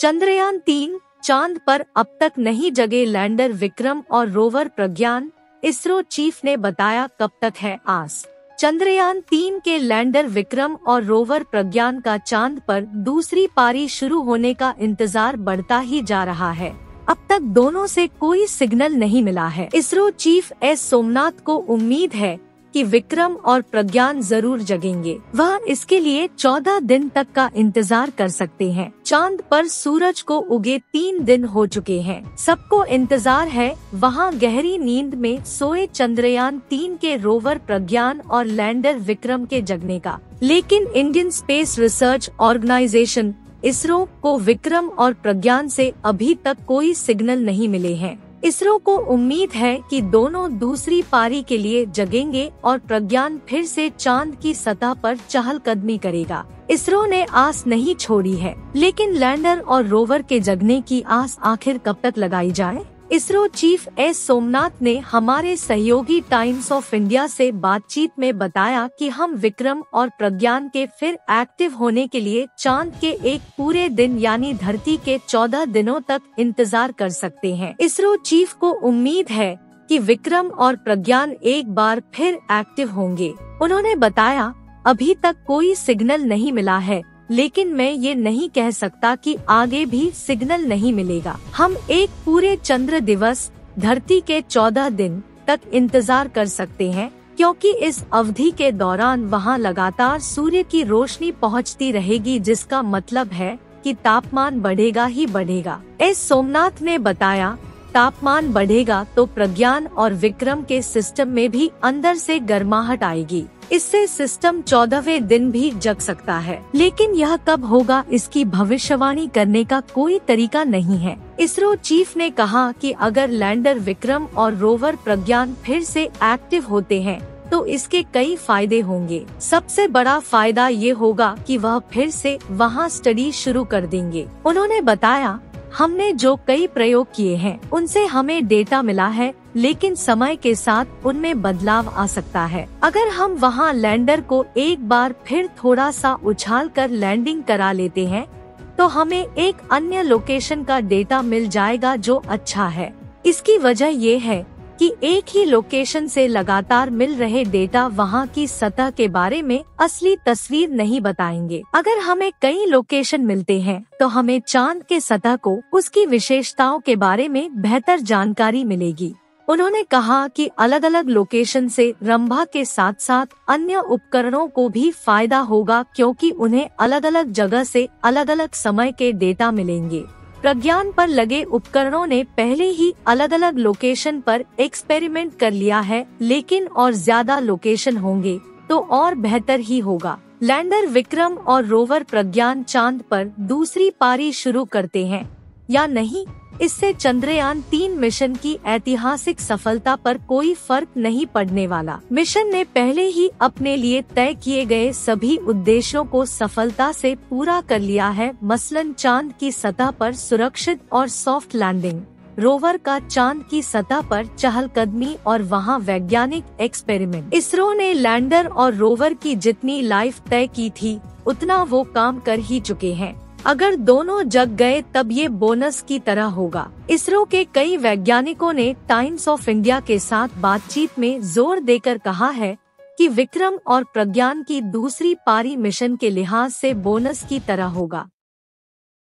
चंद्रयान-3 चांद पर अब तक नहीं जगे लैंडर विक्रम और रोवर प्रज्ञान, इसरो चीफ ने बताया कब तक है आस। चंद्रयान-3 के लैंडर विक्रम और रोवर प्रज्ञान का चांद पर दूसरी पारी शुरू होने का इंतजार बढ़ता ही जा रहा है। अब तक दोनों से कोई सिग्नल नहीं मिला है। इसरो चीफ एस सोमनाथ को उम्मीद है कि विक्रम और प्रज्ञान जरूर जगेंगे। वह इसके लिए 14 दिन तक का इंतजार कर सकते हैं। चांद पर सूरज को उगे 3 दिन हो चुके हैं। सबको इंतजार है वहां गहरी नींद में सोए चंद्रयान-3 के रोवर प्रज्ञान और लैंडर विक्रम के जगने का। लेकिन Indian space research organisation ISRO को विक्रम और प्रज्ञान से अभी तक कोई सिग्नल नहीं मिले हैं। इसरो को उम्मीद है कि दोनों दूसरी पारी के लिए जगेंगे और प्रज्ञान फिर से चांद की सतह पर चहलकदमी करेगा। इसरो ने आस नहीं छोड़ी है, लेकिन लैंडर और रोवर के जगने की आस आखिर कब तक लगाई जाए? इसरो चीफ एस सोमनाथ ने हमारे सहयोगी टाइम्स ऑफ इंडिया से बातचीत में बताया कि हम विक्रम और प्रज्ञान के फिर एक्टिव होने के लिए चांद के एक पूरे दिन यानी धरती के 14 दिनों तक इंतजार कर सकते हैं। इसरो चीफ को उम्मीद है कि विक्रम और प्रज्ञान एक बार फिर एक्टिव होंगे। उन्होंने बताया, अभी तक कोई सिग्नल नहीं मिला है, लेकिन मैं ये नहीं कह सकता कि आगे भी सिग्नल नहीं मिलेगा। हम एक पूरे चंद्र दिवस धरती के 14 दिन तक इंतजार कर सकते हैं, क्योंकि इस अवधि के दौरान वहां लगातार सूर्य की रोशनी पहुंचती रहेगी, जिसका मतलब है कि तापमान बढ़ेगा ही बढ़ेगा। एस सोमनाथ ने बताया, तापमान बढ़ेगा तो प्रज्ञान और विक्रम के सिस्टम में भी अंदर से गर्माहट आएगी। इससे सिस्टम 14वें दिन भी जग सकता है, लेकिन यह कब होगा इसकी भविष्यवाणी करने का कोई तरीका नहीं है। इसरो चीफ ने कहा कि अगर लैंडर विक्रम और रोवर प्रज्ञान फिर से एक्टिव होते हैं तो इसके कई फायदे होंगे। सबसे बड़ा फायदा ये होगा कि वह फिर से वहां स्टडी शुरू कर देंगे। उन्होंने बताया, हमने जो कई प्रयोग किए हैं उनसे हमें डेटा मिला है, लेकिन समय के साथ उनमें बदलाव आ सकता है। अगर हम वहां लैंडर को एक बार फिर थोड़ा सा उछाल कर लैंडिंग करा लेते हैं तो हमें एक अन्य लोकेशन का डेटा मिल जाएगा जो अच्छा है। इसकी वजह ये है कि एक ही लोकेशन से लगातार मिल रहे डेटा वहां की सतह के बारे में असली तस्वीर नहीं बताएंगे। अगर हमें कई लोकेशन मिलते हैं तो हमें चांद के सतह को उसकी विशेषताओं के बारे में बेहतर जानकारी मिलेगी। उन्होंने कहा कि अलग अलग लोकेशन से रंभा के साथ साथ अन्य उपकरणों को भी फायदा होगा, क्योंकि उन्हें अलग अलग जगह से अलग अलग समय के डेटा मिलेंगे। प्रज्ञान पर लगे उपकरणों ने पहले ही अलग अलग लोकेशन पर एक्सपेरिमेंट कर लिया है, लेकिन और ज्यादा लोकेशन होंगे तो और बेहतर ही होगा। लैंडर विक्रम और रोवर प्रज्ञान चांद पर दूसरी पारी शुरू करते हैं या नहीं, इससे चंद्रयान-3 मिशन की ऐतिहासिक सफलता पर कोई फर्क नहीं पड़ने वाला। मिशन ने पहले ही अपने लिए तय किए गए सभी उद्देश्यों को सफलता से पूरा कर लिया है, मसलन चांद की सतह पर सुरक्षित और सॉफ्ट लैंडिंग, रोवर का चांद की सतह पर चहलकदमी और वहां वैज्ञानिक एक्सपेरिमेंट। इसरो ने लैंडर और रोवर की जितनी लाइफ तय की थी उतना वो काम कर ही चुके हैं। अगर दोनों जग गए तब ये बोनस की तरह होगा। इसरो के कई वैज्ञानिकों ने टाइम्स ऑफ इंडिया के साथ बातचीत में जोर देकर कहा है कि विक्रम और प्रज्ञान की दूसरी पारी मिशन के लिहाज से बोनस की तरह होगा।